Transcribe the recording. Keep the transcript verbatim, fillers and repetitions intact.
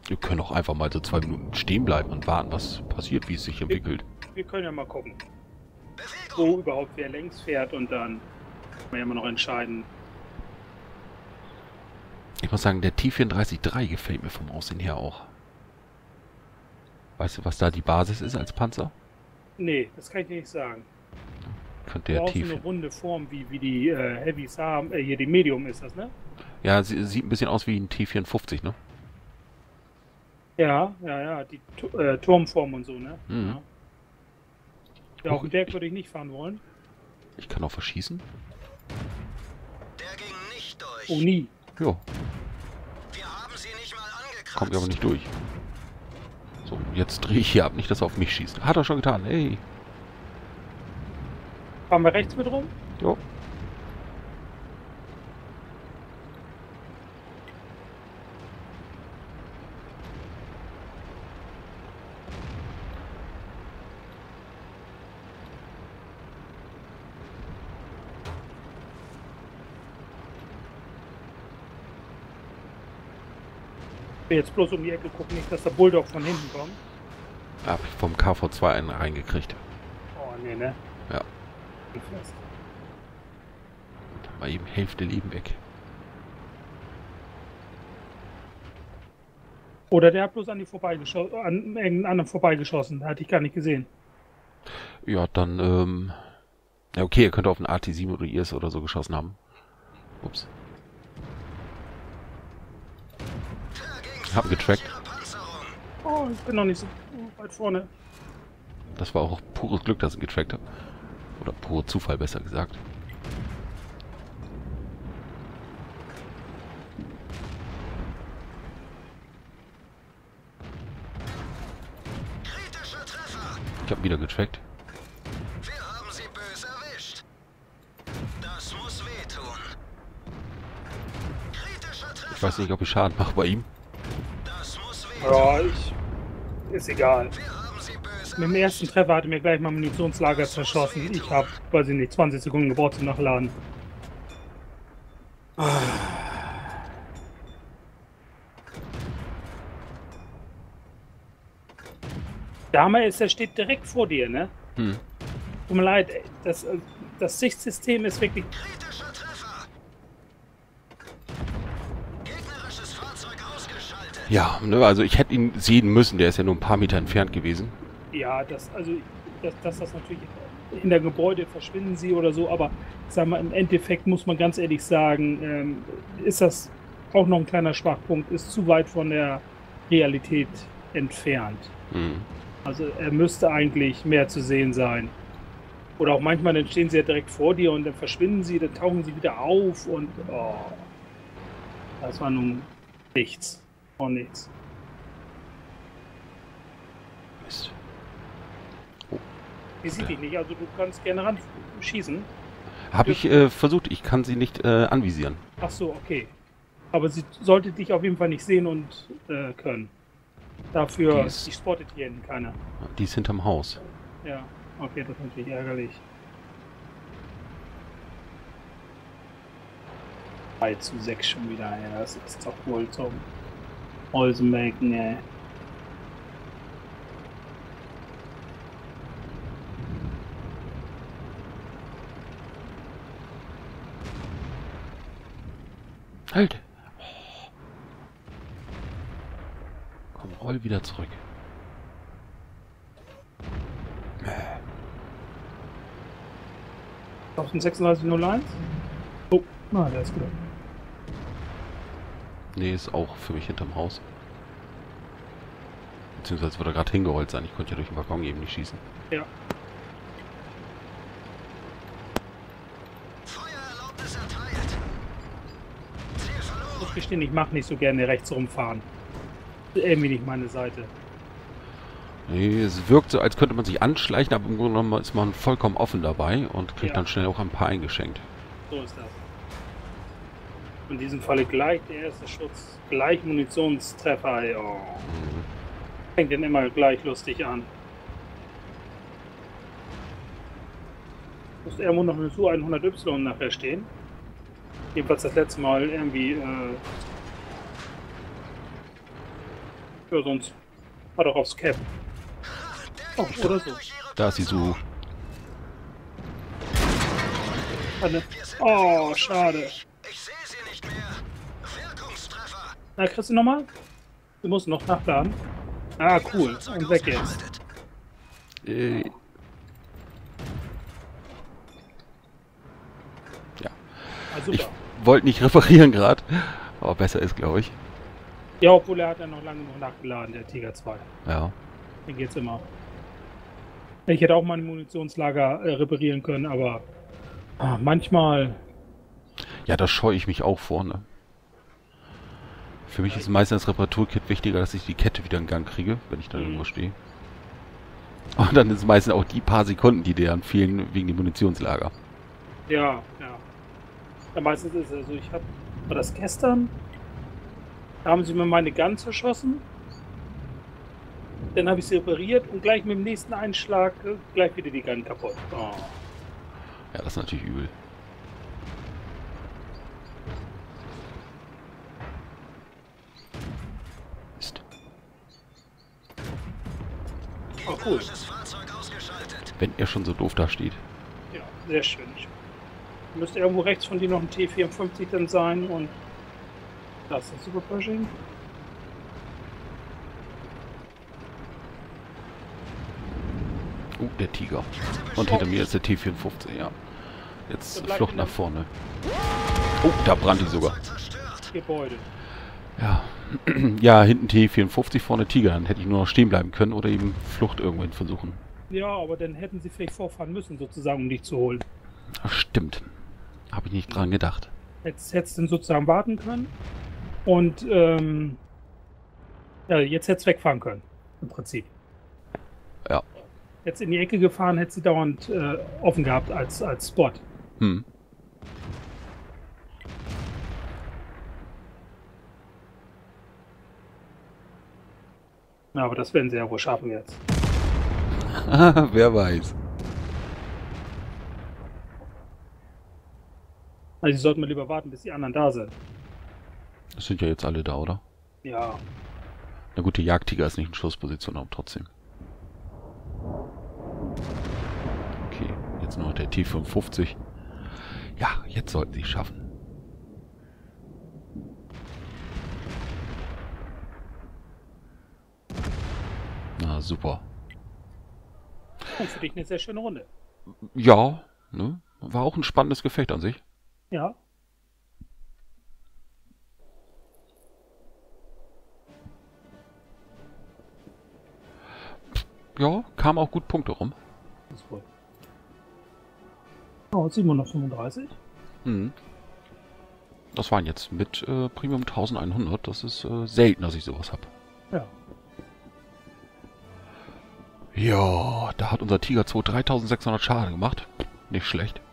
Wir können auch einfach mal so zwei Minuten stehen bleiben und warten, was passiert, wie es sich entwickelt. Wir, wir können ja mal gucken, wo überhaupt wer längs fährt und dann können wir ja immer noch entscheiden. Ich muss sagen, der T vierunddreißig drei gefällt mir vom Aussehen her auch. Weißt du, was da die Basis ist als Panzer? Nee, das kann ich dir nicht sagen. Könnte Der der auch so T eine runde Form, wie, wie die äh, Heavys haben. Äh, hier die Medium ist das, ne? Ja, sie, sieht ein bisschen aus wie ein T vierundfünfzig, ne? Ja, ja, ja, die Tu- äh, Turmform und so, ne? Mhm. Ja. Ja, auf den Berg würde ich nicht fahren wollen. Ich kann auch verschießen. Der ging nicht durch. Oh, nie. Jo, Wir haben sie nicht mal angekratzt. kommt aber nicht durch. So, jetzt drehe ich hier ab, nicht, dass er auf mich schießt. Hat er schon getan, ey. Fahren wir rechts mit rum? Jo. Ich will jetzt bloß um die Ecke gucken, nicht, dass der Bulldog von hinten kommt. Hab ich vom K V zwei einen reingekriegt. Oh, nee, ne? Ja. Fest. Mal eben Hälfte Leben weg. Oder der hat bloß an die vorbeigeschossen, an irgendeinen anderen vorbeigeschossen. Hatte ich gar nicht gesehen. Ja, dann, ähm... Ja, okay, er könnte auf einen A T sieben oder I S oder so geschossen haben. Ups. Hab ihn getrackt. Oh, ich bin noch nicht so weit vorne. Das war auch pures Glück, dass ich ihn getrackt habe. Oder purer Zufall, besser gesagt. Kritischer Treffer. Ich habe wieder getrackt. Wir haben sie böse erwischt. Das muss wehtun. Kritischer Treffer. Ich weiß nicht, ob ich Schaden mache bei ihm. Das muss wehtun. Ja, ich. Ist egal. Wir haben sie böse Mit dem ersten Treffer hatte mir gleich mal Munitionslager zerschossen. Ich habe, weiß ich nicht, zwanzig Sekunden gebraucht zum Nachladen. Der Hammer ist, der steht direkt vor dir, ne? Hm. Tut mir leid, ey, das, äh, das Sichtsystem ist wirklich. Kritischer Treffer. Gegnerisches Fahrzeug ausgeschaltet. Ja, ne, also ich hätte ihn sehen müssen. Der ist ja nur ein paar Meter entfernt gewesen. Ja, das, also, dass das, das natürlich in der Gebäude verschwinden sie oder so, aber sag mal, im Endeffekt muss man ganz ehrlich sagen, ähm, ist das auch noch ein kleiner Schwachpunkt, ist zu weit von der Realität entfernt. Hm. Also er müsste eigentlich mehr zu sehen sein. Oder auch manchmal, dann stehen sie ja direkt vor dir und dann verschwinden sie, dann tauchen sie wieder auf und oh, das war nun nichts. Oh, nichts. Mist. Die sieht dich nicht, also du kannst gerne ran schießen. Habe ich äh, versucht. Ich kann sie nicht äh, anvisieren. Ach so, okay. Aber sie sollte dich auf jeden Fall nicht sehen und äh, können. Dafür, Die ist- die spottet hier hinten keiner. Die ist hinterm Haus. Ja, okay, das ist natürlich ärgerlich. drei zu sechs schon wieder, ja, das ist doch wohl zum Häusenmelken, ey. Halt! Oh. Komm, roll wieder zurück. Auf den sechsunddreißig null eins? Oh, na, der ist gut. Nee, ist auch für mich hinterm Haus. Beziehungsweise wird er gerade hingerollt sein. Ich konnte ja durch den Balkon eben nicht schießen. Ja. Feuererlaubnis erteilt. Ziel Ich verloren. muss gestehen, ich mache nicht so gerne rechts rumfahren. Irgendwie nicht meine Seite. Nee, es wirkt so, als könnte man sich anschleichen, aber im Grunde genommen ist man vollkommen offen dabei und kriegt Ja. dann schnell auch ein paar eingeschenkt. So ist das. In diesem Falle gleich der erste Schutz, gleich Munitionstreffer. ey, Oh. Mhm. Fängt dann immer gleich lustig an. Muss irgendwo noch eine Su hundert Y nachher stehen. Jedenfalls das letzte Mal irgendwie äh, Ja, sonst hat er aufs Cap. Oh, oder so. Da ist sie so. Eine. Oh, schade. Ich sehe sie nicht mehr. Wirkungstreffer. Na, kriegst du nochmal? Du musst noch nachladen. Ah, cool. Und weg jetzt. Äh, ja. Ah, super. Ich wollte nicht reparieren gerade. Aber besser ist, glaube ich. Ja, obwohl er hat ja noch lange noch nachgeladen, der Tiger zwei. Ja. Den geht's immer. Ich hätte auch mal ein Munitionslager äh, reparieren können, aber ah, manchmal. Ja, da scheue ich mich auch vor, ne? Für mich ist meistens das Reparaturkit wichtiger, dass ich die Kette wieder in Gang kriege, wenn ich da Mhm. irgendwo stehe. Und dann ist es meistens auch die paar Sekunden, die dir dann fehlen wegen dem Munitionslager. Ja, ja. Ja, meistens ist es so, ich hab. War das gestern? Da haben sie mir meine Gun zerschossen. Dann habe ich sie repariert und gleich mit dem nächsten Einschlag äh, gleich wieder die Gun kaputt. Oh. Ja, das ist natürlich übel. Mist. Oh, cool. Das Fahrzeug ausgeschaltet. Wenn er schon so doof da steht. Ja, sehr schön. Müsste irgendwo rechts von dir noch ein T vierundfünfzig dann sein und das ist Super Pershing. Oh, der Tiger. Und hinter mir ist der T vierundfünfzig, ja. Jetzt Flucht nach vorne. Oh, da brannte ich sogar. Zerstört. Gebäude. Ja. Ja, hinten T vierundfünfzig, vorne Tiger. Dann hätte ich nur noch stehen bleiben können oder eben Flucht irgendwohin versuchen. Ja, aber dann hätten sie vielleicht vorfahren müssen, sozusagen, um dich zu holen. Ach, stimmt. Habe ich nicht dran gedacht. Jetzt hättest du dann sozusagen warten können und ähm, ja, jetzt hättest du wegfahren können, im Prinzip. Ja. Jetzt in die Ecke gefahren, hätte sie dauernd äh, offen gehabt als, als Spot. Hm. Ja, aber das werden sie ja wohl schaffen jetzt. Wer weiß. Also, sie sollten mal lieber warten, bis die anderen da sind. Das sind ja jetzt alle da, oder? Ja, Na gut, der Jagdtiger ist nicht in Schussposition, aber trotzdem. Okay, jetzt nur noch der T fünfundfünfzig. Ja, jetzt sollten sie es schaffen. Na, super. und für dich eine sehr schöne Runde. Ja, ne? War auch ein spannendes Gefecht an sich. Ja. Ja, kam auch gut Punkte rum. Das ist gut. Oh, siebenhundertfünfunddreißig. Hm. Das waren jetzt mit äh, Premium elfhundert. Das ist äh, selten, dass ich sowas habe. Ja. Ja, da hat unser Tiger zwei dreitausendsechshundert Schaden gemacht. Nicht schlecht.